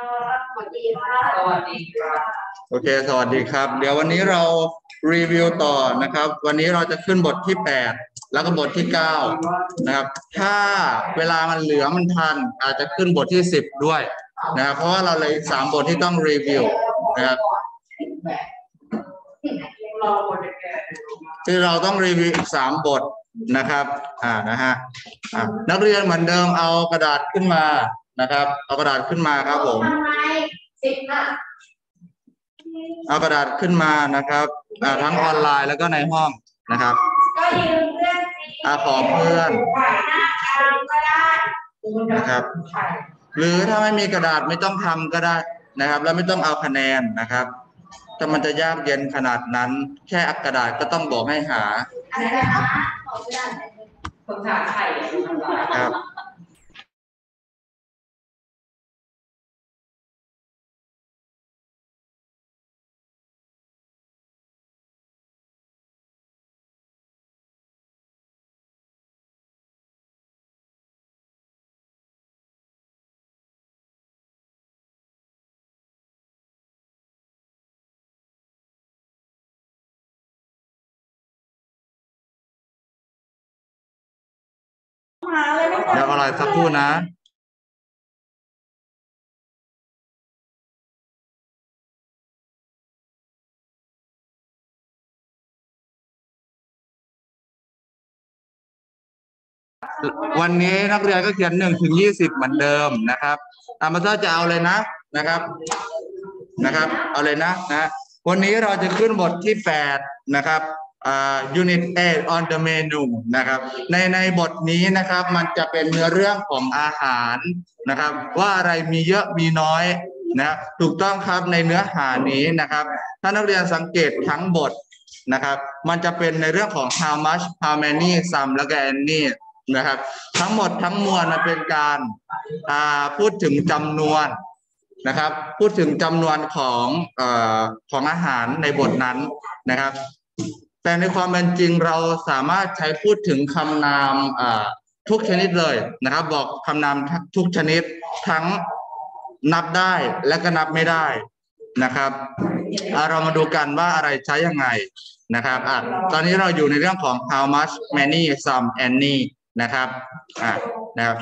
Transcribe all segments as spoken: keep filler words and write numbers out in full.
สวัสดีครับสวัสดีครับโอเคสวัสดีครับเดี๋ยววันนี้เรารีวิวต่อนะครับวันนี้เราจะขึ้นบทที่แปดแล้วก็บทที่เก้านะครับถ้าเวลามันเหลือมันทันอาจจะขึ้นบทที่สิบด้วยนะครับเพราะว่าเราเลยสามบทที่ต้องรีวิวนะครับที่เราต้องรีวิวอีกสามบทนะครับอ่านะฮะอ่านักเรียนเหมือนเดิมเอากระดาษขึ้นมานะครับเอากระดาษขึ้นมาครับผมเอากระดาษขึ้นมานะครับอ่าทั้งออนไลน์แล้วก็ในห้องนะครับอาขอเพื่อนนะครับหรือถ้าไม่มีกระดาษไม่ต้องทำก็ได้นะครับแล้วไม่ต้องเอาคะแนนนะครับถ้ามันจะยากเย็นขนาดนั้นแค่อักกระดาษก็ต้องบอกให้หาครับเดี๋ยวอะไรสักครู่นะวันนี้นักเรียนก็เขียนหนึ่งถึงยี่สิบเหมือนเดิมนะครับอามาเตอร์จะเอาเลยนะนะครับนะครับเอาเลยนะนะวันนี้เราจะขึ้นบทที่แปดนะครับอ่า unit eight on the menu นะครับในในบทนี้นะครับมันจะเป็นเนื้อเรื่องของอาหารนะครับว่าอะไรมีเยอะมีน้อยนะถูกต้องครับในเนื้อหานี้นะครับถ้านักเรียนสังเกตทั้งบทนะครับมันจะเป็นในเรื่องของ how much how many some และก็ any นะครับทั้งหมดทั้งมวลมันเป็นการอ่าพูดถึงจำนวนนะครับพูดถึงจำนวนของเอ่อของอาหารในบทนั้นนะครับแต่ในความเป็นจริงเราสามารถใช้พูดถึงคำนามอ่าทุกชนิดเลยนะครับบอกคำนามทุกชนิดทั้งนับได้และก็นับไม่ได้นะครับเรามาดูกันว่าอะไรใช้ยังไงนะครับอ่ะตอนนี้เราอยู่ในเรื่องของ how much many some any นะครับอ่านะครับ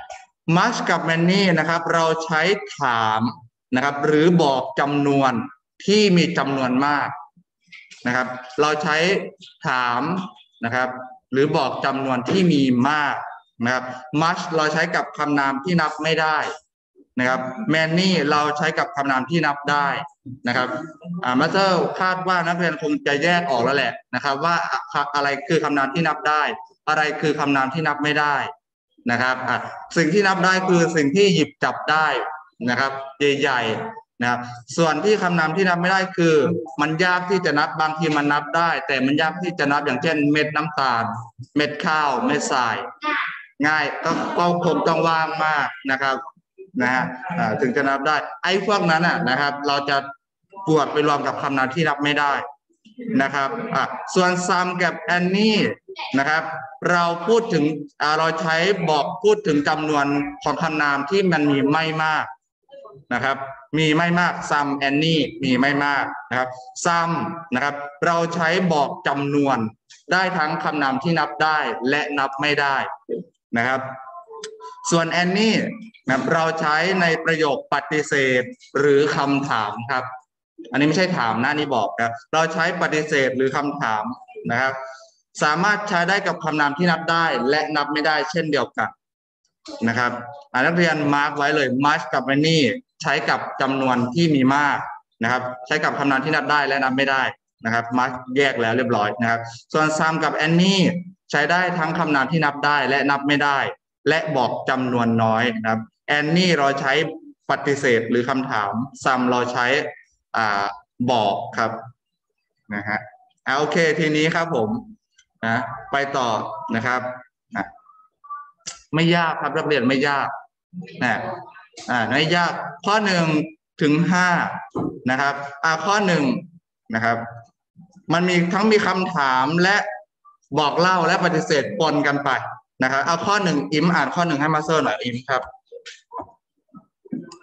much กับ many นะครับเราใช้ถามนะครับหรือบอกจำนวนที่มีจำนวนมากนะครับเราใช้ถามนะครับหรือบอกจำนวนที่มีมากนะครับ much เราใช้กับคำนามที่นับไม่ได้นะครับ many เราใช้กับคำนามที่นับได้นะครับอ่ามาสเตอร์คาดว่านักเรียนคงจะแยกออกแล้วแหละนะครับว่าอะไรคือคำนามที่นับได้อะไรคือคำนามที่นับไม่ได้นะครับอ่ะสิ่งที่นับได้คือสิ่งที่หยิบจับได้นะครับใหญ่ๆนะครับส่วนที่คำนามที่นับไม่ได้คือมันยากที่จะนับบางทีมันนับได้แต่มันยากที่จะนับอย่างเช่นเม็ดน้ำตาลเม็ดข้าวเม็ดทรายง่ายก็ก็คงต้องว่างมากนะครับนะฮะถึงจะนับได้ไอ้พวกนั้นอ่ะนะครับเราจะบวกไปรวมกับคำนามที่นับไม่ได้นะครับอ่ะส่วน some กับ any นะครับเราพูดถึงเราใช้บอกพูดถึงจำนวนของคำนามที่มันมีไม่มากนะครับมีไม่มาก some any มีไม่มากนะครับ some นะครับเราใช้บอกจำนวนได้ทั้งคำนามที่นับได้และนับไม่ได้นะครับส่วน any นะเราใช้ในประโยคปฏิเสธหรือคำถามครับอันนี้ไม่ใช่ถามนะนี่บอกครับเราใช้ปฏิเสธหรือคำถามนะครับสามารถใช้ได้กับคำนามที่นับได้และนับไม่ได้เช่นเดียวกันนะครับนักเรียนมาร์กไว้เลย much กับ many ใช้กับจำนวนที่มีมากนะครับใช้กับคำนามที่นับได้และนับไม่ได้นะครับ much แยกแล้วเรียบร้อยนะครับส่วน some กับ any ใช้ได้ทั้งคำนามที่นับได้และนับไม่ได้และบอกจำนวนน้อยนะครับ any เราใช้ปฏิเสธหรือคำถาม some เราใช้อ่าบอกครับนะฮะอ่าโอเคทีนี้ครับผมนะไปต่อนะครับนะไม่ยากครับนักเรียนไม่ยากนะอ่าไม่ยากข้อหนึ่งถึงห้านะครับอ่าข้อหนึ่งนะครับมันมีทั้งมีคำถามและบอกเล่าและปฏิเสธปนกันไปนะครับเอาข้อหนึ่งอิมอ่านข้อหนึ่งให้มาสเตอร์หน่อยอิมครับ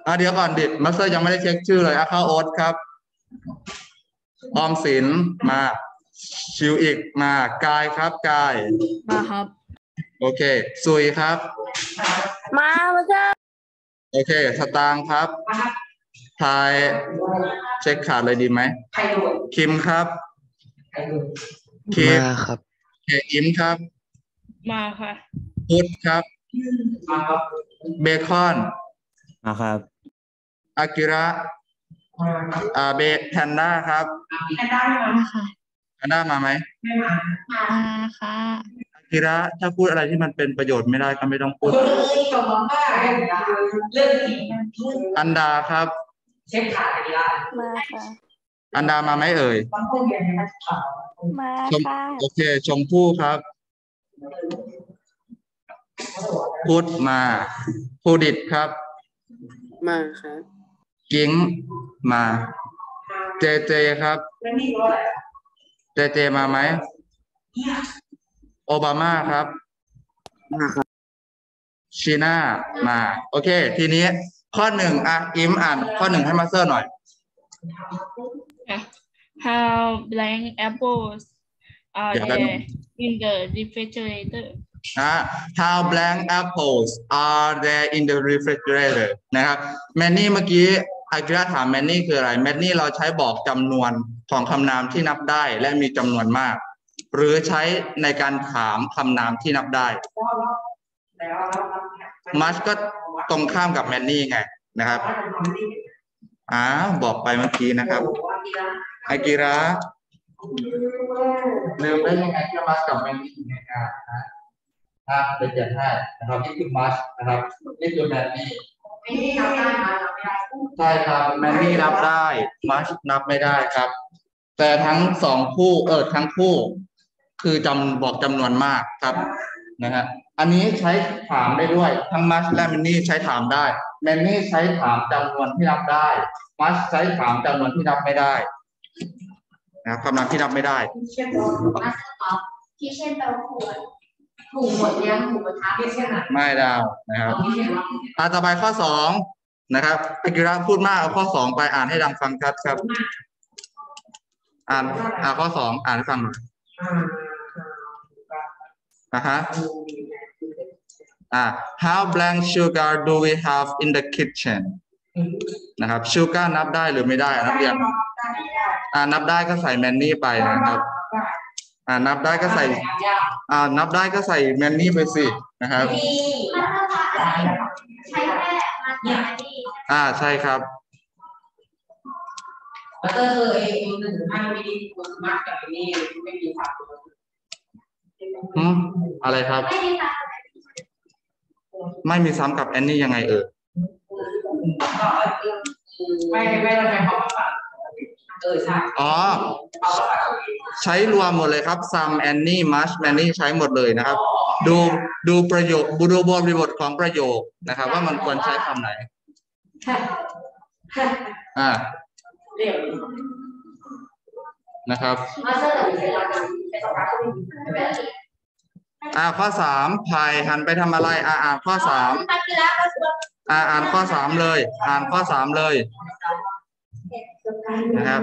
อ่ะเดี๋ยวก่อนดิมาสเตอร์ยังไม่ได้เช็คชื่อเลยอ่ะเข้าโอ๊ตครับออมสินมาชิวอีกมากายครับกายมาครับโอเคซุยครับมามาจ้าโอเคสตางค์ครับทายเช็คขาดเลยดีไหมคิมครับคิมมาครับเคอิมครับมาค่ะพุทธครับเบคอนมาครับอากิระอ่าเบแพนด้าครับแพนด้ามาค่ะแพนด้ามาไหมมามาค่ะอากิระถ้าพูดอะไรที่มันเป็นประโยชน์ไม่ได้ก็ไม่ต้องพูดอันดาครับเช็คขาดอากิระมาค่ะอันดามาไหมเอ่ยมาค่ะโอเคชมพู่ครับพุทธมาภูดิตครับมาครับกิ้งมาเจเจครับเจเจมาไหมโอบามาครับมาครับชีน่ามาโอเคทีนี้ข้อหนึ่งอ่ะอิมอ่านข้อหนึ่งให้มาสเตอร์หน่อย How blank apples are there in the refrigerator อ่า How blank apples are there in the refrigerator นะครับแมนนี่เมื่อกี้อากิระถามแมนนี่คืออะไรแมนนี่เราใช้บอกจำนวนของคำนามที่นับได้และมีจำนวนมากหรือใช้ในการถามคำนามที่นับได้มัชก็ตรงข้ามกับแมนนี่ไงนะครับอ่าบอกไปเมื่อกี้นะครับอากิระลืมได้ยังไงที่มัชกับแมนนี่อยู่ในการนะอ่าเป็นอย่างไรนะครับนี่คือมัชนะครับนี่คือแมนนี่ใช่ครับแมนนี่นับได้มัชนับไม่ได้ครับแต่ทั้งสองคู่เออทั้งคู่คือจำบอกจำนวนมากครับนะฮะอันนี้ใช้ถามได้ด้วยทั้งมัชและแมนนี่ใช้ถามได้แมนนี่ใช้ถามจำนวนที่นับได้มัชใช้ถามจำนวนที่นับไม่ได้นะครับคำนามที่นับไม่ได้ที่เช่นที่เช่นเตาขวดถูกหมดยังถูกกระทะไม่ใช่ไหมไม่ดาวนะครับอ่าต่อไปข้อสองนะครับอากิระพูดมากเอาข้อสองไปอ่านให้ดังฟังชัดครับอ่านอ่าข้อสองอ่านให้ฟังหน่อยนะฮะอ่า How blank sugar do we have in the kitchen นะครับ sugar นับได้หรือไม่ได้นักเรียนอ่านับได้ก็ใส่แมนนี่ไปนะครับอ่านับได้ก็ใส่อ่านับได้ก็ใส่แมนนี่ไปสินะครับอ่าใช่ครับแล้วก็เออเองหนึ่งให้ไม่ดีคนมากกับนี่ไม่มีผักอืมอะไรครับไม่มีซ้ำกับแอนนี่ยังไงเออไม่ไม่เราใช้คำว่าเออใช่อ๋อใช้รวมหมดเลยครับ some any much many ใช้หมดเลยนะครับดูดูประโยคดูบริบทของประโยคนะครับว่ามันควรใช้คำไหนอ่านะครับอ่าข้อสามพายหันไปทำอะไรอ่าอ่านข้อสามอ่าอ่านข้อสามเลยอ่านข้อสามเลยนะครับ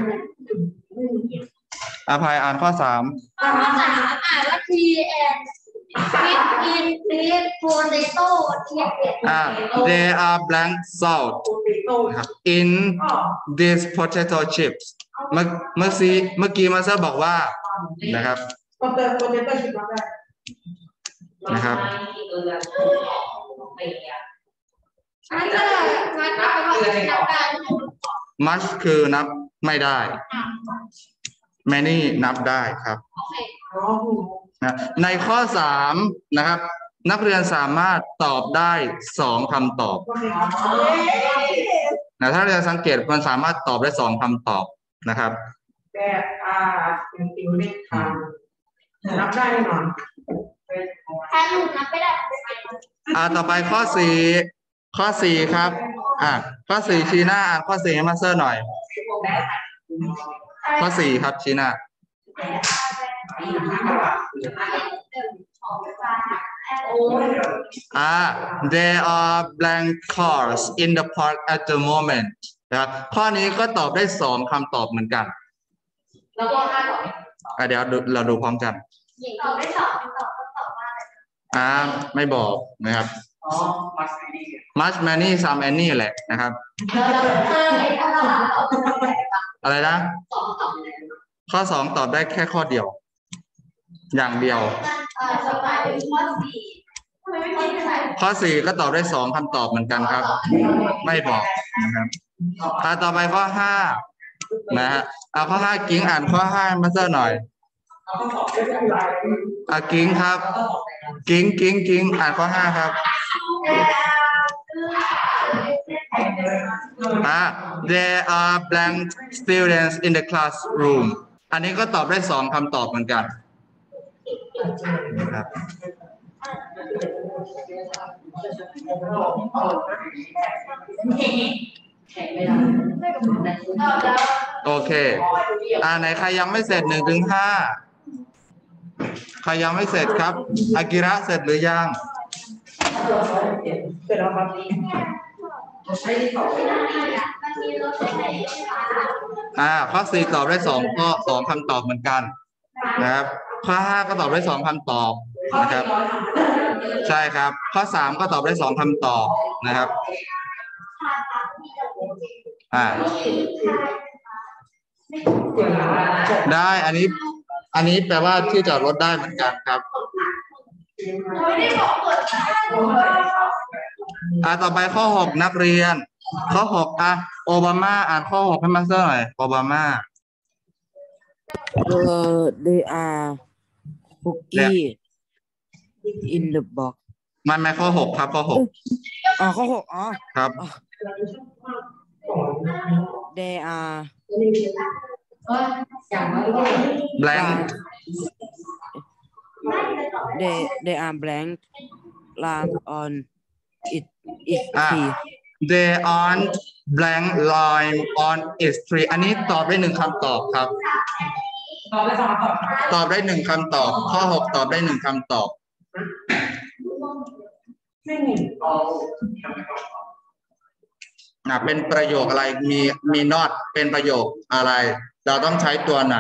อาภัยอ่านข้อสามข้อสามอ่านว่า T and fit in please potato อ่า they are blank salt in this potato chips เมื่อเมื่อซีเมื่อกี้มาเซอร์บอกว่านะครับนะครับมัชคือนับไม่ได้แมนี่นับได้ครับนะในข้อสามนะครับนักเรียนสามารถตอบได้สองคำตอบนะถ้าเราสังเกตมันสามารถตอบได้สองคำตอบนะครับแต่อ่าเป็นจริงไม่ทำนับได้แน่นอนถ้าหนูนับไม่ได้อ่าต่อไปข้อสี่ข้อสี่ครับอ่าข้อสี่ชีน่าอ่านข้อสี่ให้มาเซอร์หน่อยข้อสี่ครับชีน่า I อ่า there are blank cars in the park at the moment นะครับข้อนี้ก็ตอบได้สองคำตอบเหมือนกันแล้วก็ห้าตอบอ่ะเดี๋ยวเราดูพร้อมกันตอบได้สองตอบก็ตอบว่าอ่าไม่บอกนะครับอ๋อ much many some any แหละนะครับอะไรนะข้อสองตอบได้แค่ข้อเดียวอย่างเดียวข้อสี่ก็ตอบได้สองคำตอบเหมือนกันครับไม่บอกนะครับอ่าต่อไปข้อห้านะฮะเอาข้อห้ากิ้งอ่านข้อห้ามาเซอร์หน่อยอ่ะกิ้งครับกิ้งกิ้งกิ้งอ่านข้อห้าครับอ่า there are blank students in the classroom อันนี้ก็ตอบได้สองคำตอบเหมือนกันนะครับโอเคอ่าไหนใครยังไม่เสร็จหนึ่งถึงห้าใครยังไม่เสร็จครับอากิระเสร็จหรือยังเสร็จแล้วครับอ่าข้อสี่ตอบได้สองข้อสองคำตอบเหมือนกันนะครับข้อห้าก็ตอบได้สองคำตอบนะครับใช่ครับข้อสามก็ตอบได้สองคำตอบนะครับอ่าได้อันนี้อันนี้แปลว่าที่จอดรถได้เหมือนกันครับอ่าต่อไปข้อหกนักเรียนข้อหกอ่ะโอบามาอ่านข้อหกให้มาเซอร์หน่อยโอบามาเออ they are cookie in the box มันไม่ข้อหกครับข้อหกอ๋อข้อหกอ๋อครับ they are blank they they are blank line on it it อ่ะ tree they aren't blank line on its tree อันนี้ตอบได้หนึ่งคำตอบครับตอบได้สองคำตอบตอบได้หนึ่งคำตอบข้อหกตอบได้หนึ่งคำตอบอ่ะเป็นประโยคอะไรมีมี not เป็นประโยคอะไรเราต้องใช้ตัวไหน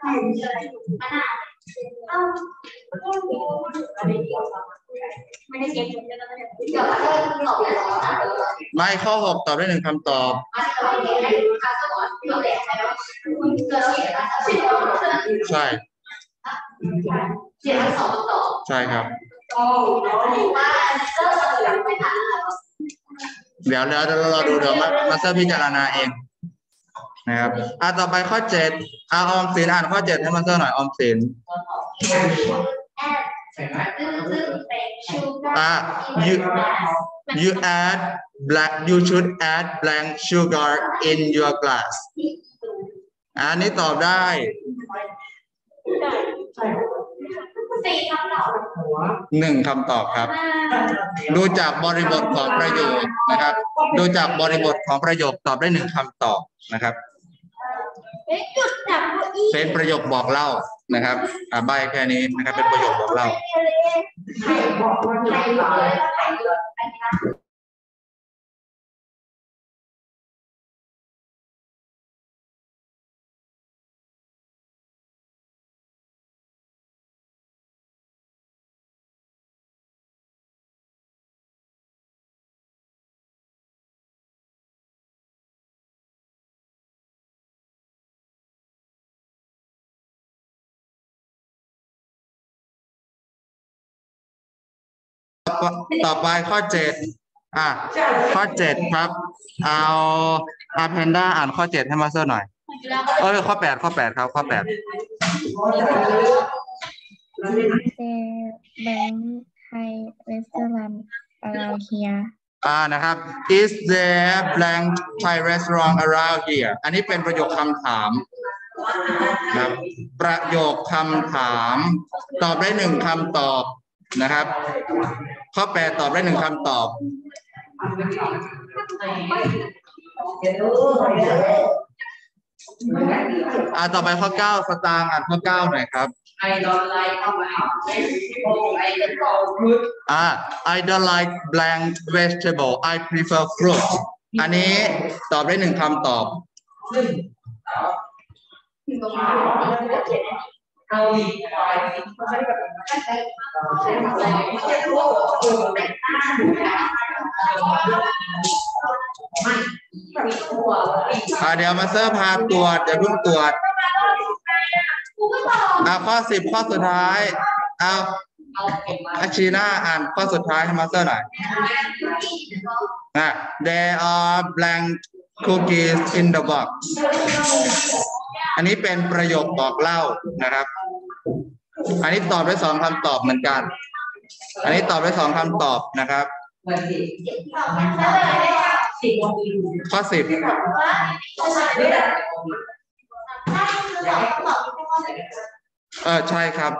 ไม่ข้อหกตอบได้หนึ่งคำตอบใช่ใช่ครับเดี๋ยวเดี๋ยวเราดูเดี๋ยวมามาสเตอร์พิจารณาเองนะครับอ่ะต่อไปข้อเจ็ดอ่ะออมสินอ่านข้อเจ็ดให้มาสเตอร์หน่อยออมสินอ่ะ you you add black you should add blank sugar in your glass อันนี้ตอบได้หนึ่งคำตอบครับดูจากบริบทของประโยคนะครับดูจากบริบทของประโยคตอบได้หนึ่งคำตอบนะครับเป็นประโยคบอกเล่านะครับอ่าใบแค่นี้นะครับเป็นประโยคบอกเล่าต่อไปข้อเจ็ดอ่ะข้อเจ็ดครับเอาอาแพนด้าอ่านข้อเจ็ดให้มาเซอร์หน่อยเออข้อแปดข้อแปดครับข้อแปด Bank Thai restaurant around here อ่านะครับ is there blank Thai restaurant around here อันนี้เป็นประโยคคำถามนะครับประโยคคำถามตอบได้หนึ่งคำตอบนะครับข้อแปดตอบได้หนึ่งคำตอบอ่าต่อไปข้อเก้าสตางค์อ่านข้อเก้าหน่อยครับ I don't like vegetable I don't fruit อ่า I don't like blank vegetable I prefer fruit อันนี้ตอบได้หนึ่งคำตอบเกาหลีเขาใช้แบบใช้แบบไม่อ่าเดี๋ยวมาเซอร์พาตรวจเดี๋ยวเพิ่งตรวจอ่าข้อสิบข้อสุดท้ายเอาอาชีน่าอ่านข้อสุดท้ายให้มาสเตอร์หน่อยอ่ะ there are blank cookies in the box อันนี้เป็นประโยคบอกเล่านะครับอันนี้ตอบได้สองคำตอบเหมือนกันอันนี้ตอบได้สองคำตอบนะครับข้อสิบเออใช่ครับ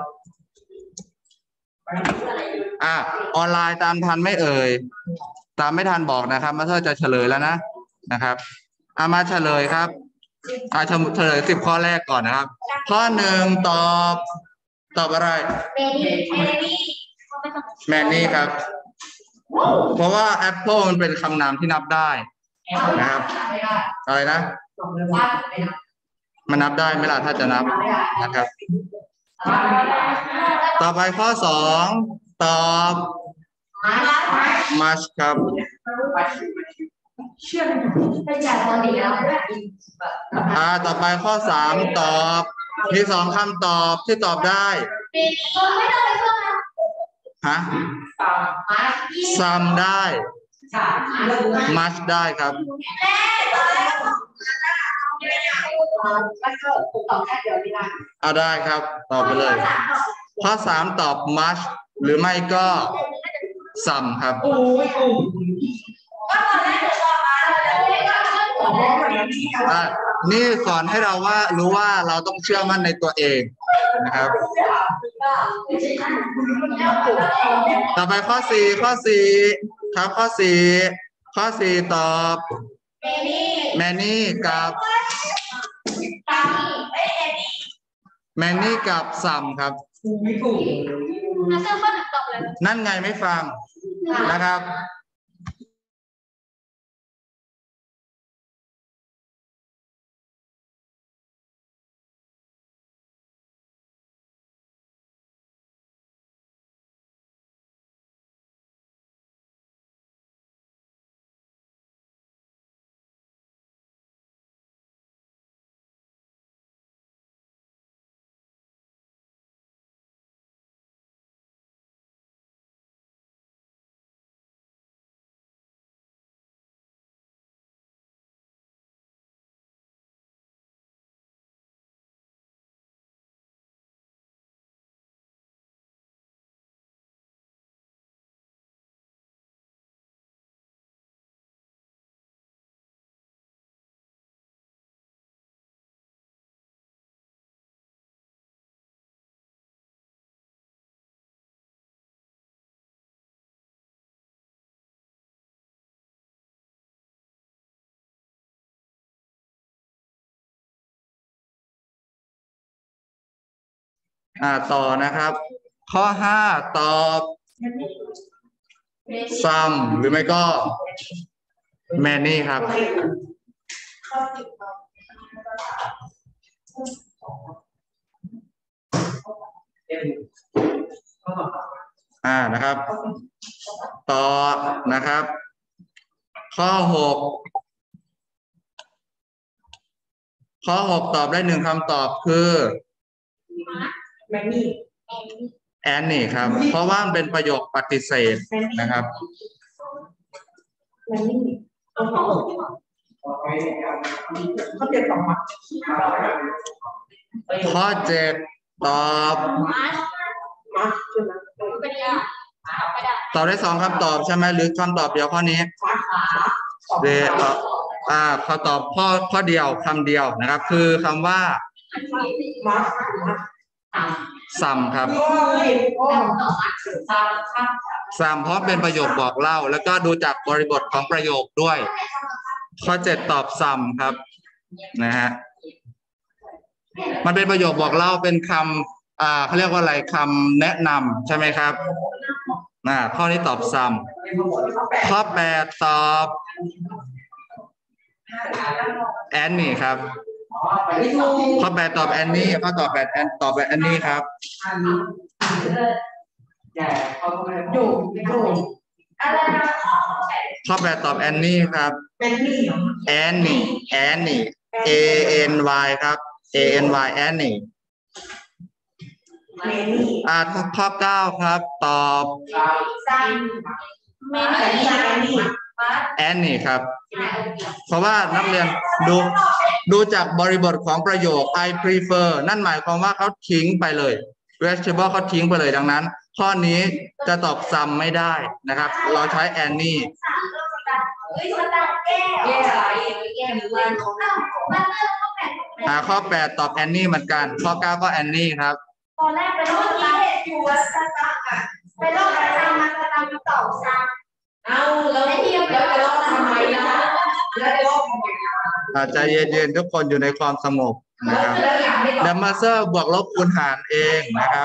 อ่ะออนไลน์ตามทันไม่เอ่ยตามไม่ทันบอกนะครับมาเธอจะเฉลยแล้วนะนะครับเอามาเฉลยครับอ่าเฉลยสิบข้อแรกก่อนนะครับข้อหนึ่งตอบตอบอะไรแมนนี่ครับเพราะว่าแอปเปิลมันเป็นคำนามที่นับได้นะครับอะไรนะมันนับได้ไหมล่ะถ้าจะนับนะครับต่อไปข้อสองตอบมัชครับอ่าต่อไปข้อสามตอบมีสองคำตอบที่ตอบได้ฮะซัมได้มัชได้ครับเอาได้ครับตอบไปเลยข้อสามตอบมัชหรือไม่ก็ซัมครับอ่ะนี่สอนให้เราว่ารู้ว่าเราต้องเชื่อมั่นในตัวเองนะครับต่อไปข้อสี่ข้อสี่ครับข้อสี่ข้อสี่ตอบแมนนี่กับแมนนี่กับซัมครับนั่นไงไม่ฟังนะครับ อ่าต่อนะครับข้อห้าตอบซัมหรือไม่ก็แมนนี่ครับอ่านะครับต่อนะครับข้อหกข้อหกตอบได้หนึ่งคำตอบคือแมนนี่แอนนี่ครับเพราะว่ามันเป็นประโยคปฏิเสธนะครับแมนนี่เขาเจ็ดสองมัดข้อเจ็ดตอบตอบได้สองคำตอบใช่ไหมหรือคำตอบเดียวข้อนี้เดอ่าเขาตอบข้อข้อเดียวคำเดียวนะครับ คือคำว่าซัมครับซัมเพราะเป็นประโยคบอกเล่าแล้วก็ดูจากบริบทของประโยคด้วยข้อเจ็ดตอบซัมครับนะฮะมันเป็นประโยคบอกเล่าเป็นคำอ่าเขาเรียกว่าอะไรคำแนะนำใช่ไหมครับอ่าข้อนี้ตอบซ้ำข้อแปดตอบแอนนี่ครับข้อแปดตอบแอนนี่ข้อตอบแปดแอนตอบแอนนี่ครับอยู่อยู่ข้อแปดตอบแอนนี่ครับเป็นนี่แอนนี่แอนนี่ A N Y ครับ A N Y แอนนี่เมนี่อ่าข้อเก้าครับ ตอบเมนี่เมนี่แอนนี่ครับ เพราะว่านักเรียนดูดูจากบริบทของประโยค I prefer นั่นหมายความว่าเขาทิ้งไปเลย vegetable เขาทิ้งไปเลยดังนั้น ข้อนี้จะตอบซ้ำไม่ได้นะครับ เราใช้แอนนี่อ่าข้อแปดตอบแอนนี่เหมือนกันข้อเก้าก็แอนนี่ครับตอนแรกเป็นโรคที่เหตุอยู่ว่าสตั๊กอะเป็นโรคประจำมาสตั๊กตอบซ้ำเอาแล้วแล้วจะลอกทำไมนะแล้วจะลอกทำไมนะอาใจเย็นๆทุกคนอยู่ในความสงบนะครับเดมมาเซอร์บวกลบคูณหารเองนะครับ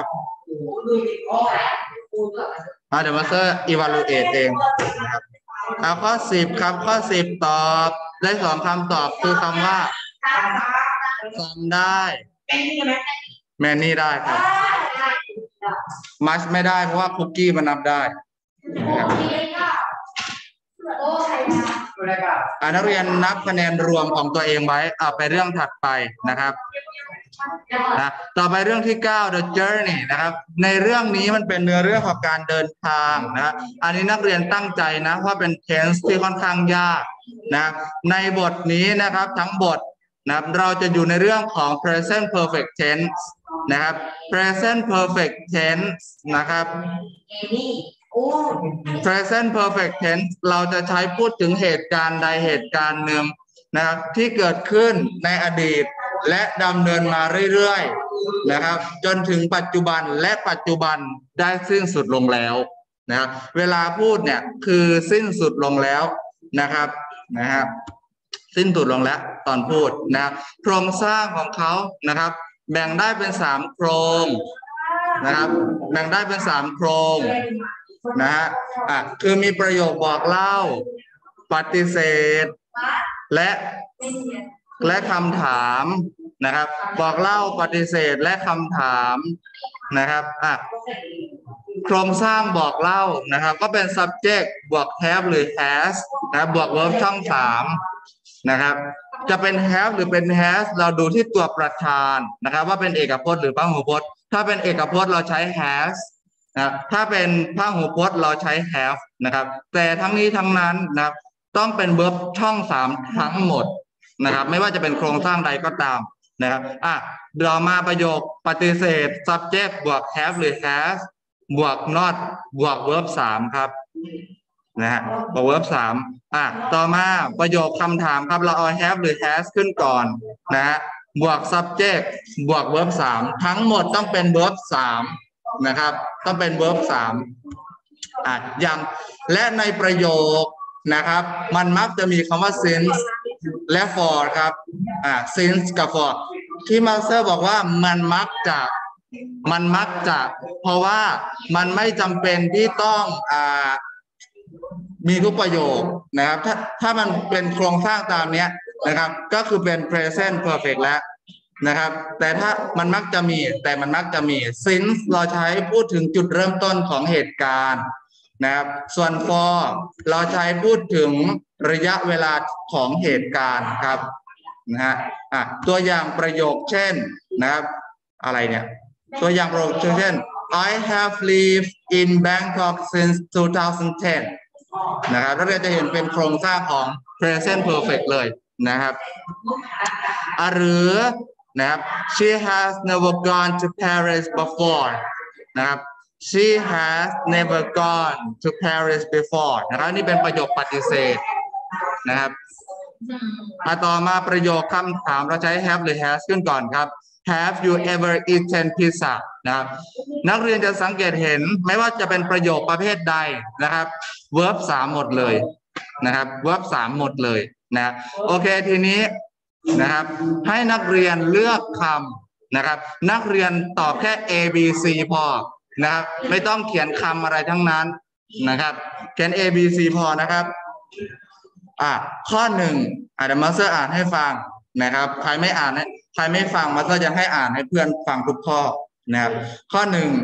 อ่าเดมมาเซอร์อีวาลูเอตเองนะครับเอาข้อสิบครับข้อสิบตอบได้สองคำตอบคือคำว่าทำได้เป็นนี่ไหมแมนนี่ได้ครับมัชไม่ได้เพราะว่าคุกกี้มันนับได้นะครับโอ้ใครนะอะไรกันอ่านักเรียนนับคะแนนรวมของตัวเองไว้อ่าไปเรื่องถัดไปนะครับนะต่อไปเรื่องที่เก้า the journey นะครับในเรื่องนี้มันเป็นเนื้อเรื่องของการเดินทางนะอันนี้นักเรียนตั้งใจนะว่าเป็น tense ที่ค่อนข้างยากนะในบทนี้นะครับทั้งบทนะครับเราจะอยู่ในเรื่องของ present perfect tense นะครับ present perfect tense นะครับเอนี่โอ้ present perfect tense เราจะใช้พูดถึงเหตุการณ์ใดเหตุการณ์หนึ่งนะครับที่เกิดขึ้นในอดีตและดำเนินมาเรื่อยๆนะครับจนถึงปัจจุบันและปัจจุบันได้สิ้นสุดลงแล้วนะครับเวลาพูดเนี่ยคือสิ้นสุดลงแล้วนะครับนะครับสิ้นสุดลงแล้วตอนพูดนะครับโครงสร้างของเขานะครับแบ่งได้เป็นสามโครงนะครับแบ่งได้เป็นสามโครงนะฮะอ่ะคือมีประโยคบอกเล่าปฏิเสธและและคำถามนะครับบอกเล่าปฏิเสธและคำถามนะครับอ่ะโครงสร้างบอกเล่านะครับก็เป็น subject บวก have หรือ has นะบวก verb ช่องสามนะครับจะเป็น have หรือเป็น has เราดูที่ตัวประธานนะครับว่าเป็นเอกพจน์หรือพหูพจน์ถ้าเป็นเอกพจน์เราใช้ has นะถ้าเป็นพหูพจน์เราใช้ have นะครับแต่ทั้งนี้ทั้งนั้นนะครับต้องเป็น verb ช่องสามทั้งหมดนะครับไม่ว่าจะเป็นโครงสร้างใดก็ตามนะครับอ่ะเรามาประโยคปฏิเสธ subject บวก have หรือ has บวก not บวก verb สามครับนะฮะบวก verb สามอ่ะต่อมาประโยคคำถามครับเราเอา have หรือ has ขึ้นก่อนนะฮะบวก subject บวก verb สามทั้งหมดต้องเป็น verb สามนะครับต้องเป็น verb สามอ่ะอย่างและในประโยคนะครับมันมักจะมีคำว่า since และ for ครับอ่า since กับ for ที่มาสเตอร์บอกว่ามันมักจะมันมักจะเพราะว่ามันไม่จำเป็นที่ต้องอ่ามีทุกประโยคนะครับถ้าถ้ามันเป็นโครงสร้างตามเนี้ยนะครับก็คือเป็น present perfect แล้วนะครับแต่ถ้ามันมักจะมีแต่มันมักจะมี since เราใช้พูดถึงจุดเริ่มต้นของเหตุการณ์นะครับส่วน for เราใช้พูดถึงระยะเวลาของเหตุการณ์ครับนะฮะอ่ะตัวอย่างประโยคเช่นนะครับอะไรเนี่ยตัวอย่างประโยคเช่น I have lived in Bangkok since two thousand ten นะครับเราจะเห็นเป็นโครงสร้างของ present perfect เลยนะครับอ่ะหรือนะครับ she has never gone to Paris before นะครับ she has never gone to Paris before นะครับนี่เป็นประโยคปฏิเสธนะครับมาต่อมาประโยคคำถามเราใช้ have หรือ has ขึ้นก่อนครับ have you ever eaten pizza นะครับนักเรียนจะสังเกตเห็นไม่ว่าจะเป็นประโยคประเภทใดนะครับ verb สามหมดเลยนะครับ verb สามหมดเลยนะโอเคทีนี้นะครับ ให้นักเรียนเลือกคำนะครับ นักเรียนตอบแค่ A B C พอนะครับไม่ต้องเขียนคำอะไรทั้งนั้นนะครับเขียน A B C พอนะครับอ่ะข้อหนึ่งอ่ะเดี๋ยวมาสเตอร์อ่านให้ฟังนะครับใครไม่อ่านใครไม่ฟังมาสเตอร์จะให้อ่านให้เพื่อนฟังทุกข้อนะครับข้อหนึ่ง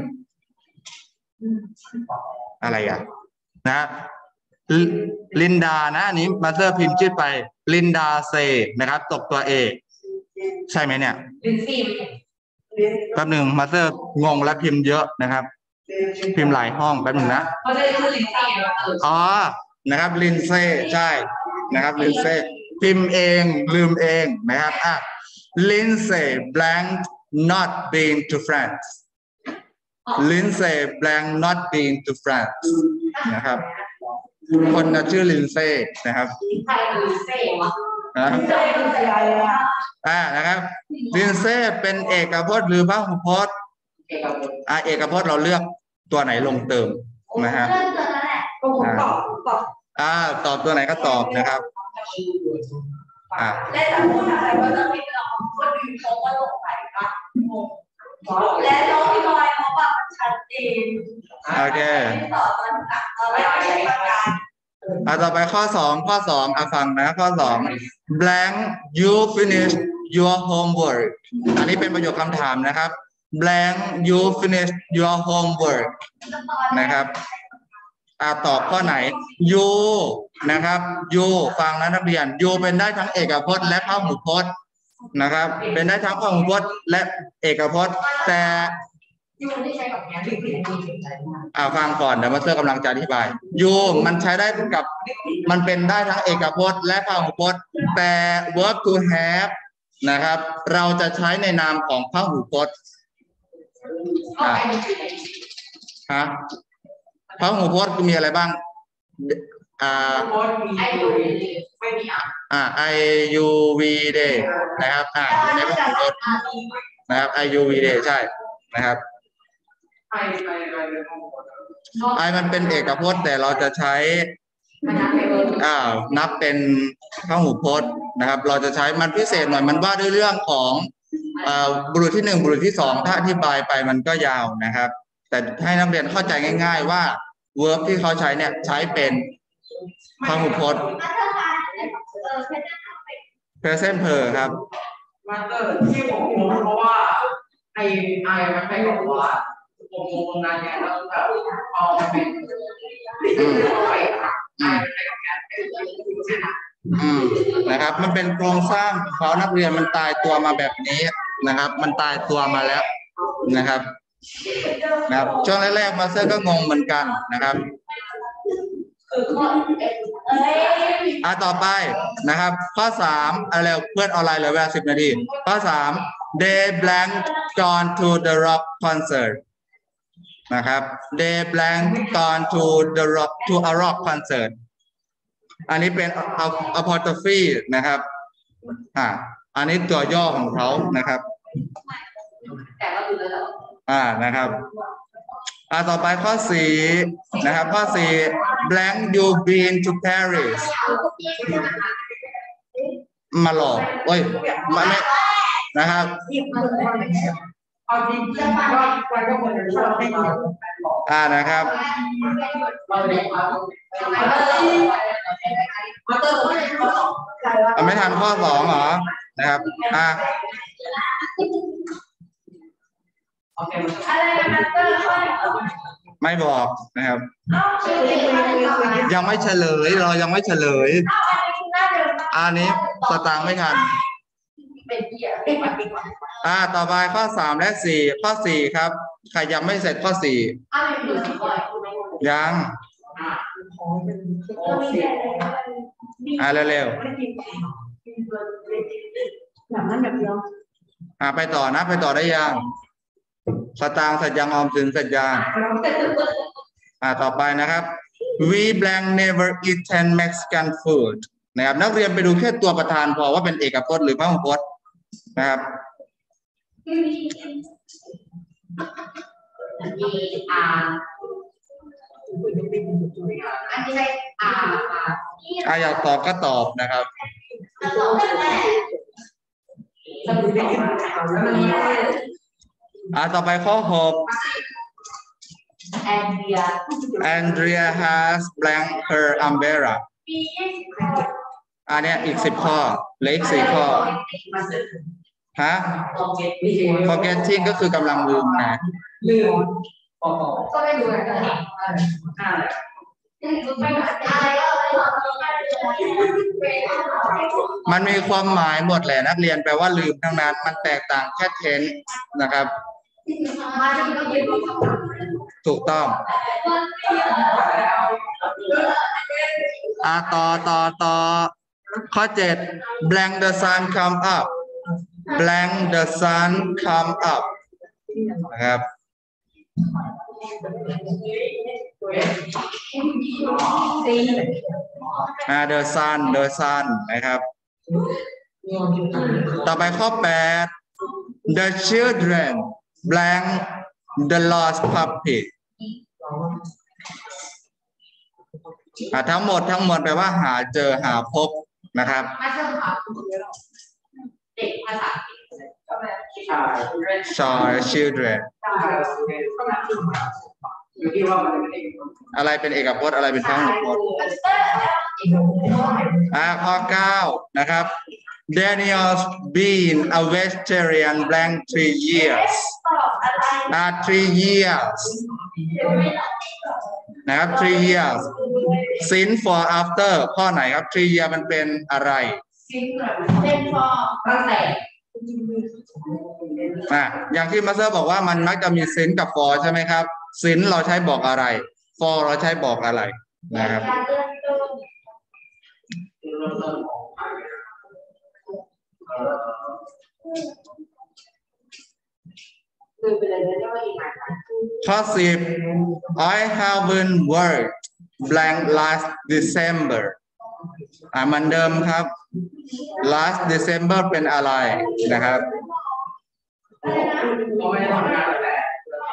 อะไรอ่ะนะลินดานะอันนี้มาสเตอร์พิมพ์ชื่อไปลินดาเซนะครับตกตัว A ใช่ไหมเนี่ยลินซี่แป๊บหนึ่งมาสเตอร์งงและพิมพ์เยอะนะครับพิมพ์หลายห้องแป๊บหนึ่งนะเขาจะชื่อลินซี่อ๋อนะครับลินเซ่ใช่นะครับลินเซ่พิมพ์เองลืมเองนะครับอ่ะลินเซ่ blank not been to France ลินเซ่ blank not been to France นะครับคนน่ะชื่อลินเซ่นะครับใครเป็นลินเซ่วะนะลินเซ่คืออะไรอะอ่านะครับลินเซ่เป็นเอกพจน์หรือพหูพจน์อ่าเอกพจน์เราเลือกตัวไหนลงเติมนะฮะเรื่องเกินแล้วแหละก็ผมตอบตอบอ่าตอบตัวไหนก็ตอบนะครับอ่าและแต่พูดอะไรว่าจะไม่เป็นของคนอื่นเขาก็หลงไปปะงงและน้องพี่บอยเขาแบบชัดเจนโอเคต่อตอนหลังเราไม่ใช้ประการอ่าต่อไปข้อสองข้อสองอ่ะฟังนะข้อสอง blank you finish your homework อันนี้เป็นประโยคคำถามนะครับ blank you finish your homework นะครับอ่าตอบข้อไหน you นะครับ you ฟังนะนักเรียน you เป็นได้ทั้งเอกพจน์และพหูพจน์นะครับเป็นได้ทั้งพหูพจน์และเอกพจน์แต่ยูที่ใช้กับแกที่ผิดที่ผิดใจมากอ่าฟังก่อนเดี๋ยวมาสเตอร์กำลังจะอธิบาย you มันใช้ได้กับมันเป็นได้ทั้งเอกพจน์และพหูพจน์แต่ verb to have นะครับเราจะใช้ในนามของพหูพจน์อ่าฮะพหูพจน์มีอะไรบ้างอ่าโค้ดมีไม่มีอ่ะอ่า I U V day นะครับอ่าในพหูพจน์นะครับ I U V day ใช่นะครับใครใครใครเป็นของโค้ด I มันเป็นเอกพจน์แต่เราจะใช้อ่านับเป็นพหูพจน์นะครับ เราจะใช้มันพิเศษหน่อยมันว่าด้วยเรื่องของอ่าบุรุษที่หนึ่งบุรุษที่สองถ้าอธิบายไปมันก็ยาวนะครับ แต่ให้นักเรียนเข้าใจง่าย ๆ ว่า verb ที่เขาใช้เนี่ยใช้เป็นพหูพจน์ present per ครับมาสเตอร์ที่ผมงงเพราะว่าไอไอมันไม่บอกว่าผมงงตรงนั้นเนี่ยแล้วแบบพอมันเป็นไปไอมันไปกับแกเป็นใช่ไหมอืมนะครับ มันเป็นโครงสร้างเขานักเรียนมันตายตัวมาแบบนี้นะครับ มันตายตัวมาแล้วนะครับนะครับช่วงแรกๆมาสเตอร์ก็งงเหมือนกันนะครับอ่ะต่อไปนะครับ ข้อสามอะไรเพื่อนออนไลน์เหลือเวลาสิบนาทีข้อสาม they blank gone to the rock concert นะครับ they blank gone to the rock to a rock concert อันนี้เป็น apostrophe นะครับอ่าอันนี้ตัวย่อของเขานะครับอ่านะครับอ่าต่อไปข้อสี่นะครับข้อสี่ blank you been to Paris มาหลอกโอ้ยมาไม่นะครับเอาจริงๆว่าไปก็ควรจะชอบให้เราอ่านะครับเราเด็กเรามาเตอร์ไม่ได้เขาอ่ะไม่ทันข้อสองเหรอนะครับอ่าโอเคอะไรนะมาสเตอร์ข้อไหนไม่บอกนะครับเอ้าชื่อเด็กคนนี้ก่อนนะยังไม่เฉลยเรายังไม่เฉลยเอ้าอันนี้น่าเดินมากอันนี้สตางค์ไม่ทันเป็นเหี้ยเป็นแบบนี้อ่าต่อไปข้อสามและสี่ข้อสี่ครับใครยังไม่เสร็จข้อสี่อ้าวอยู่ที่ก่อนคุณไม่รู้ยังก็มีแค่เลยอ่าเร็วแบบนั้นแบบเดียวๆอ่าไปต่อนะไปต่อได้ยังสตางค์เสร็จยังออมสินเสร็จยังอ่าต่อไปนะครับ we blank never eaten Mexican food นะครับนักเรียนไปดูแค่ตัวประธานพอว่าเป็นเอกพจน์หรือพหูพจน์นะครับดีอ่าอันนี้ใช่อ่าอ่าอ่าอยากตอบก็ตอบนะครับตลกแน่อ่าต่อไปข้อหกแอนเดีย Andrea has blank her umbrella มียี่สิบข้ออันเนี้ยอีกสิบข้อเหลืออีกสี่ข้อฮะ forgetting ก็คือกำลังลืมนะลืมปอก็ไม่ดูกันเลยอ่าอะไรก็มันมีความหมายหมดแหละนักเรียนแปลว่าลืมทั้งนั้นมันแตกต่างแค่ tense นะครับมาที่ก็ยืนถูกต้องอ่าต่อต่อต่อข้อเจ็ด blank the sun come up blank the sun come up นะครับอ่า the sun the sun นะครับต่อไปข้อแปด the children blank the lost puppy อ่าทั้งหมดทั้งหมดแปลว่าหาเจอหาพบนะครับมาเชื่อมค่ะเด็กภาษา child children อยู่ที่ว่ามันเป็นอะไรเป็นเอกพจน์อะไรเป็นพหุพจน์อ่าข้อเก้านะครับ Daniel's been a vegetarian blank three years อ่า three years นะครับ three years since for after ข้อไหนครับ three year มันเป็นอะไรเป็นฟอตั้งแต่อ่ะอย่างที่มาสเตอร์บอกว่ามันมักจะมี since กับ for ใช่ไหมครับ since เราใช้บอกอะไร for เราใช้บอกอะไรนะครับการเลื่อนต้นเริ่มต้นของคือเป็นอะไรที่ว่าอีกหลายข้อสิบ I haven't worked blank last December อ่ามันเดิมครับ last December เป็นอะไรนะครับเขาไม่ได้ทำงานแหละ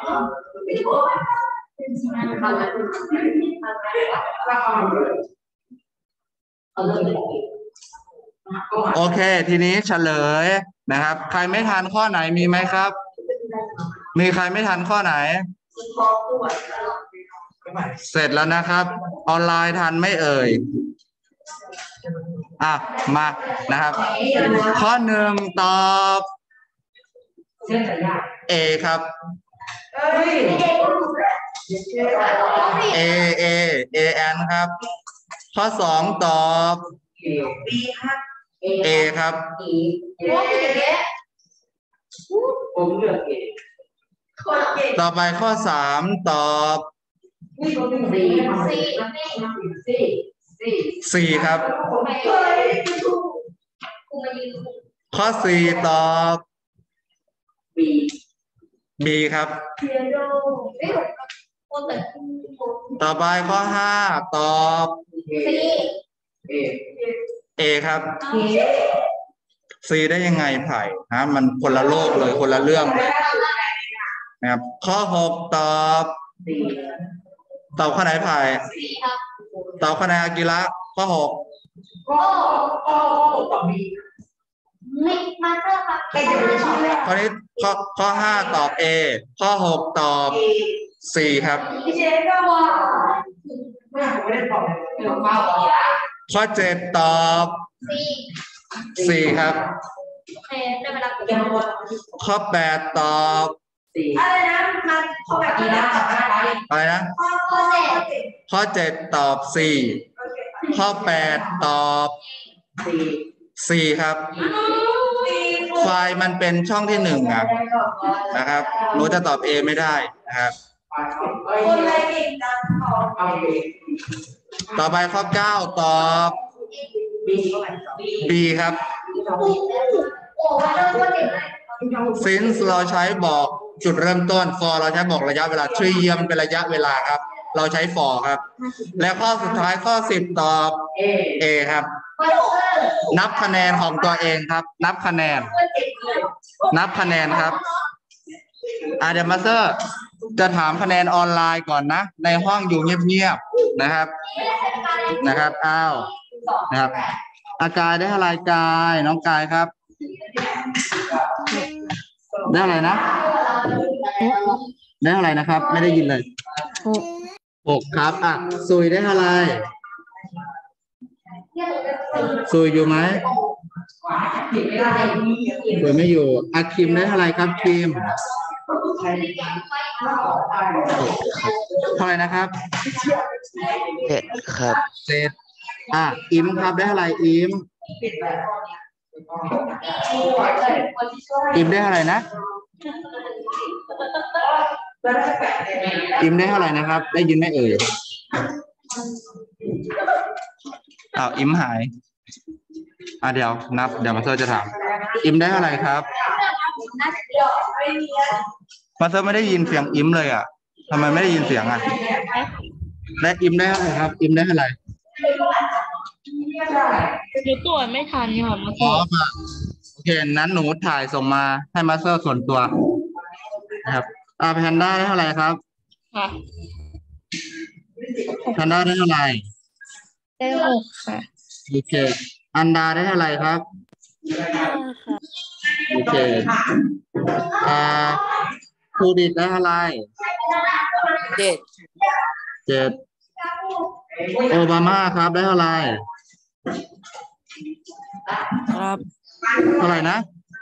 ถ้าเขาทำเลยเอาเรื่องนี้โอเค ทีนี้เฉลยนะครับ ใครไม่ทันข้อไหนมีไหมครับ มีใครไม่ทันข้อไหน เสร็จแล้วนะครับ ออนไลน์ทันไม่เอ่ยอ่ะมานะครับ ข้อหนึ่งตอบ A ครับ A A A N ครับ ข้อสองตอบ A ครับผมเลือกเองต่อไปข้อสามตอบ สี่ครับ ข้อสี่ตอบบี B ครับ ต่อไปข้อห้าตอบเอ A ครับ C ได้ยังไงไผ่ฮะมันคนละโลกเลยคนละเรื่องเลยนะครับข้อหกตอบซีตอบข้อไหนไผ่ตอบข้อไหนอากิระข้อหกก็ก็ตอบบีไม่มาเจอค่ะใครจะเป็นชื่อแรกข้อนี้ข้อข้อห้าตอบ A ข้อหกตอบ C ครับพี่เจก็ว่าไม่ผมไม่ได้ตอบเลยหนูมาบอกว่าข้อเจ็ดตอบซี C ครับโอเคได้เวลาเกี่ยวกับข้อแปดตอบซีอะไรนะมันข้อแบบนี้นะอะไรนะข้อข้อเจ็ดข้อเจ็ดตอบ C ข้อแปดตอบซี C ครับ ไฟล์มันเป็นช่องที่หนึ่งอ่ะนะครับหนูจะตอบ A ไม่ได้นะครับคนอะไรเก่งจังขอเอาเองต่อไปข้อเก้าตอบบี B ครับโอ้เริ่มว่าเด็กเลย since เราใช้บอกจุดเริ่มต้น for เราใช้บอกระยะเวลา three year มันเป็นระยะเวลาครับ เราใช้ for ครับ และข้อสุดท้ายข้อสิบตอบเอ A ครับมาดูเออนับคะแนนของตัวเองครับ นับคะแนนคนเด็กเลยนับคะแนนครับอ่าเดี๋ยวมาสเตอร์จะถามคะแนนออนไลน์ก่อนนะ ในห้องอยู่เงียบๆนะครับ นะครับอ้าวนะครับ อากายได้เท่าไหร่กายน้องกายครับได้อะไรนะ ได้อะไรนะครับ ไม่ได้ยินเลยหกหกครับอ่ะซุยได้เท่าไหร่ซุยอยู่ไหมซุยไม่อยู่อาคิมได้เท่าไหร่ครับคิมเท่าไหร่นะครับเจ็ดครับเจ็ดอ่ะอิมครับได้เท่าไหร่อิมอิมได้เท่าไหร่นะอิมได้เท่าไหร่นะครับ ได้ยินไหมเอ่ยอ้าวอิมหายอ่ะเดี๋ยวนับเดี๋ยวมาเซอร์จะถามอิมได้เท่าไหร่ครับมาเซอร์ไม่ได้ยินเสียงอิมเลยอ่ะทำไมไม่ได้ยินเสียงอ่ะและอิมได้เท่าไหร่ครับอิมได้เท่าไหร่หนูตรวจไม่ทันค่ะมาอ๋อค่ะโอเคนั้นหนูถ่ายส่งมาให้มาสเตอร์ส่วนตัวนะครับอ่าแพนด้าได้เท่าไหร่ครับค่ะแพนด้าได้เท่าไหร่ได้หกค่ะโอเคอันดาได้เท่าไหร่ครับโอเคอ่าภูดิตได้เท่าไหร่เจ็ดเจ็ดโอบามาครับได้เท่าไหร่ครับเท่าไหร่นะ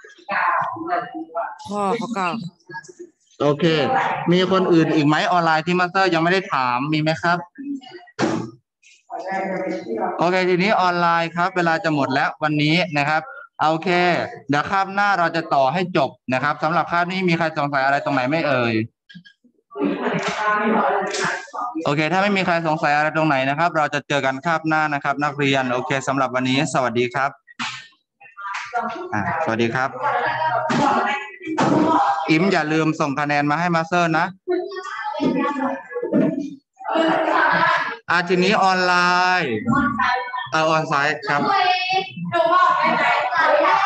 พ่อเขาเก้าโอเค มีคนอื่นอีกไหมออนไลน์ที่มาสเตอร์ยังไม่ได้ถามมีไหมครับโอเคทีนี้ออนไลน์ครับ เวลาจะหมดแล้ววันนี้นะครับโอเคเดี๋ยวคาบหน้าเราจะต่อให้จบนะครับสำหรับคาบนี้มีใครสงสัยอะไรตรงไหนไม่เอ่ยโอเคถ้าไม่มีใครสงสัยอะไรตรงไหนนะครับ เราจะเจอกันคาบหน้านะครับ นักเรียนโอเคสำหรับวันนี้สวัสดีครับอ่าสวัสดีครับอิมอย่าลืมส่งคะแนนมาให้มาสเตอร์นะอ่าทีนี้ออนไลน์เออออนไซต์ครับดูว่า